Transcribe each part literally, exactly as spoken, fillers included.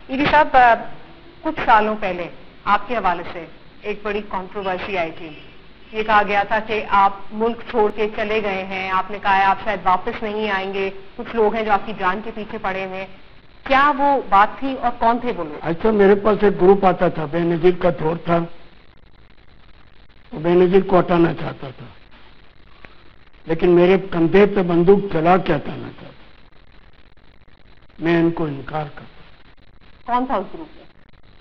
ED साहब, अ, कुछ सालों पहले आपके हवाले से एक बड़ी कंट्रोवर्सी आई थी। ये कहा गया था कि आप मुल्क छोड़ के चले गए हैं, आपने कहा है आप शायद वापस नहीं आएंगे, कुछ लोग हैं जो आपकी जान के पीछे पड़े हुए हैं। क्या वो बात थी और कौन थे वो लोग? अच्छा, मेरे पास एक ग्रुप आता था, बेनजीर का दौर था, तो बेनजीर को हटाना चाहता था, लेकिन मेरे कंधे पे बंदूक चला के हटाना चाहता। मैं इनको इनकार करता। कौन था उस ग्रुप में?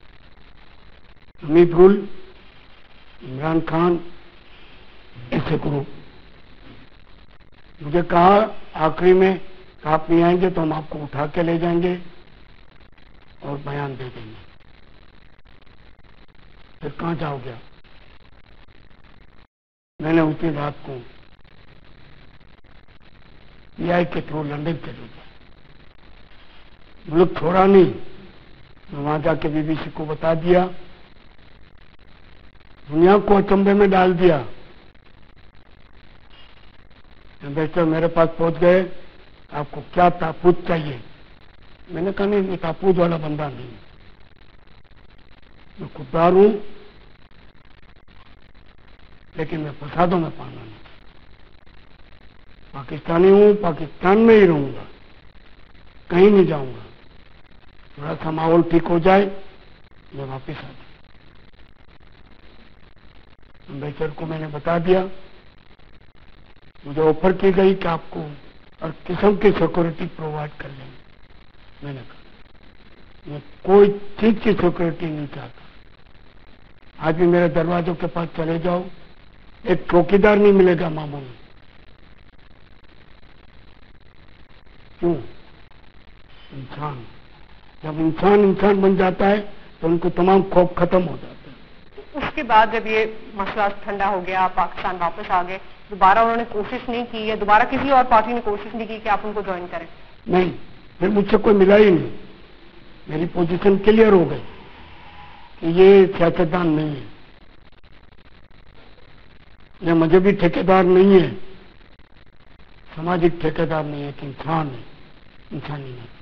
हमीद गुल, इमरान खान, ऐसे ग्रुप। मुझे कहा आखिरी में, आप नहीं आएंगे तो हम आपको उठा के ले जाएंगे और बयान दे देंगे। फिर कहाँ जाओगे? मैंने उसी रात को पीआई के थ्रू लंदन चले गया, मुल्क छोड़ा नहीं। मैं वहां जाके बीबीसी को बता दिया, दुनिया को अचंभे में डाल दिया। एम्बेसडर मेरे पास पहुंच गए, आपको क्या ताबूत चाहिए? मैंने कहा नहीं, मैं ताबूत वाला बंदा नहीं, मैं खुददार हूं, लेकिन मैं फसादों में पाना नहीं। पाकिस्तानी हूं, पाकिस्तान में ही रहूंगा, कहीं नहीं जाऊंगा। थोड़ा सा माहौल ठीक हो जाए, मैं वापस आ जाऊं। एम्बेसडर को मैंने बता दिया, मुझे ऑफर की गई कि आपको हर किस्म की सिक्योरिटी प्रोवाइड कर लेंगे। मैंने कहा मैं कोई चीज की सिक्योरिटी नहीं चाहता। आज भी मेरे दरवाजों के पास चले जाओ, एक चौकीदार नहीं मिलेगा मामू में। क्यों? इंसान, जब इंसान इंसान बन जाता है तो उनको तमाम खौफ खत्म हो जाता है। उसके बाद जब ये मसला ठंडा हो गया, आप पाकिस्तान वापस आ गए, दोबारा उन्होंने कोशिश नहीं की, या दोबारा किसी और पार्टी ने कोशिश नहीं की कि आप उनको ज्वाइन करें? नहीं, फिर मुझसे कोई मिला ही नहीं। मेरी पोजीशन क्लियर हो गई कि ये सियासतदान नहीं है, ये मजहबी ठेकेदार नहीं है, सामाजिक ठेकेदार नहीं है, कि इंसान है, इंसानी नहीं।